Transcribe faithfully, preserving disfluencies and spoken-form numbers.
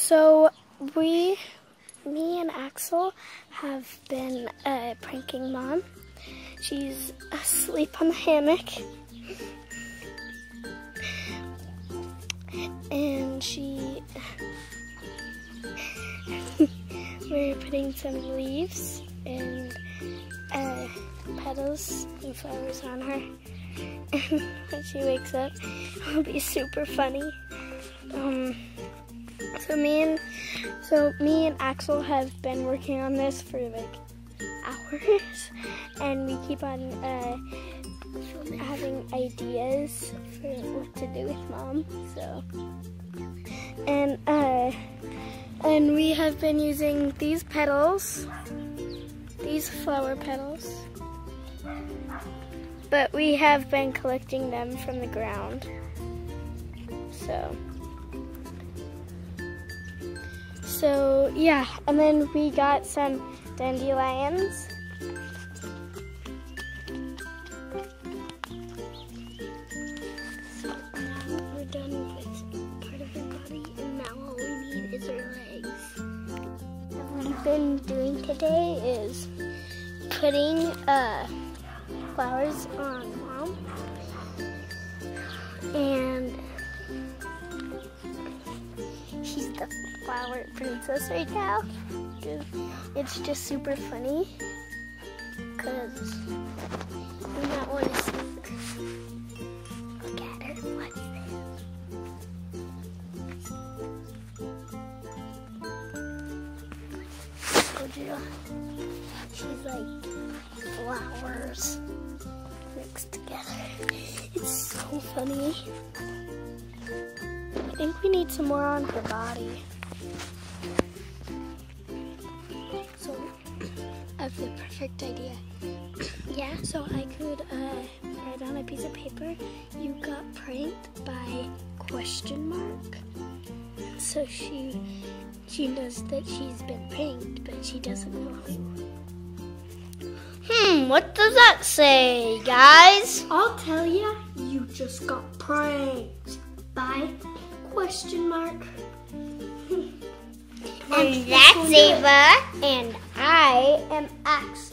So we, me and Axel have been uh, pranking Mom. She's asleep on the hammock. And she, we're putting some leaves and uh, petals and flowers on her. And when she wakes up, it'll be super funny. Um, so me and so me and Axel have been working on this for like hours, and we keep on uh, having ideas for what to do with Mom. So, and uh, and we have been using these petals, these flower petals, but we have been collecting them from the ground. So. So yeah, and then we got some dandelions. So now we're done with part of her body, and now all we need is her legs. What we've been doing today is putting uh, flowers on Mom, and she's the flower princess right now. It's just super funny because we not want to see her. Look at her. What's this? Told you. She's like flowers mixed together. It's so funny. I think we need some more on her body. So, I have the perfect idea. Yeah, so I could uh, write on a piece of paper, "You got pranked by question mark." So she she knows that she's been pranked, but she doesn't know who. Hmm, what does that say, guys? I'll tell you, you just got pranked by question mark. And that's Ava. And I am Axel.